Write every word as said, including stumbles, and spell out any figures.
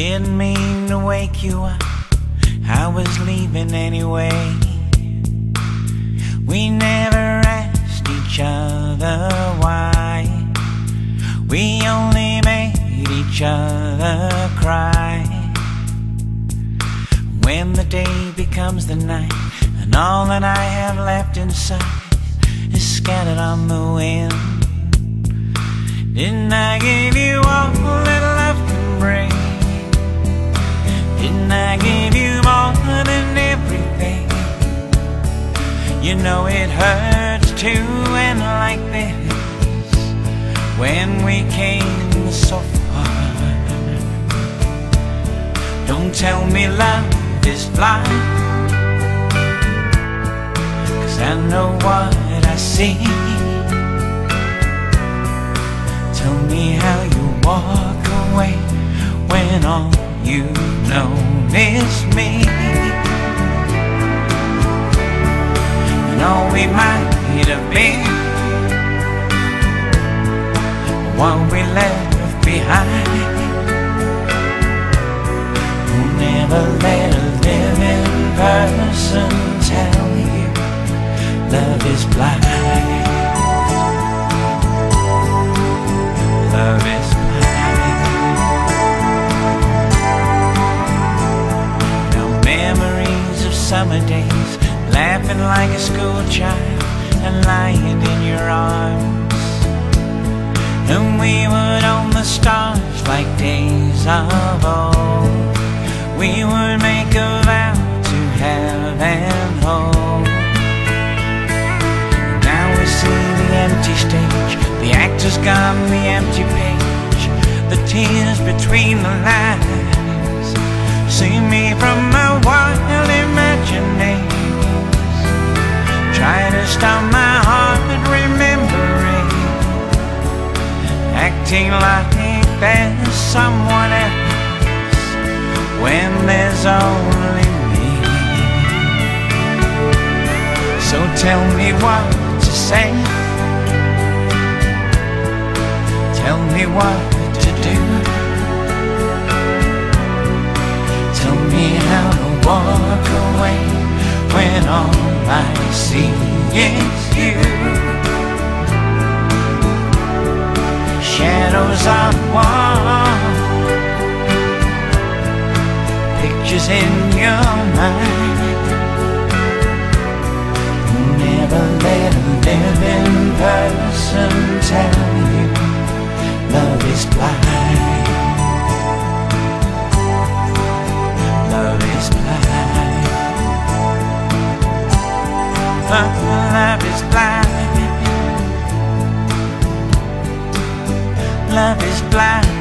Didn't mean to wake you up, I was leaving anyway. We never asked each other why. We only made each other cry. When the day becomes the night, and all that I have left inside is scattered on the wind. Didn't I give you all that love can bring? Didn't I give you more than everything? You know it hurts to end like this, when we came so far. Don't tell me love is blind, 'cause I know what I see. Tell me how you walk away when all you know is me. And all we might have been, what we left behind. We'll never let a living person tell you love is blind. Love is blind. Now memories of summer days, laughing like a school child and lying in your arms. And we would own the stars like days of old. We would make a vow to have and hold. Now we see the empty stage, the actor's gone, the empty page, the tears between the lines. See me from my wild imaginings, try to stop my heart remembering, acting like there's someone else when there's only me. So tell me what to say, tell me what to do, tell me how to walk away when all I see is you. Shadows on the wall, pictures in your mind. Never let a living person tell you love is blind. Love is blind. Love is blind. Love is blind.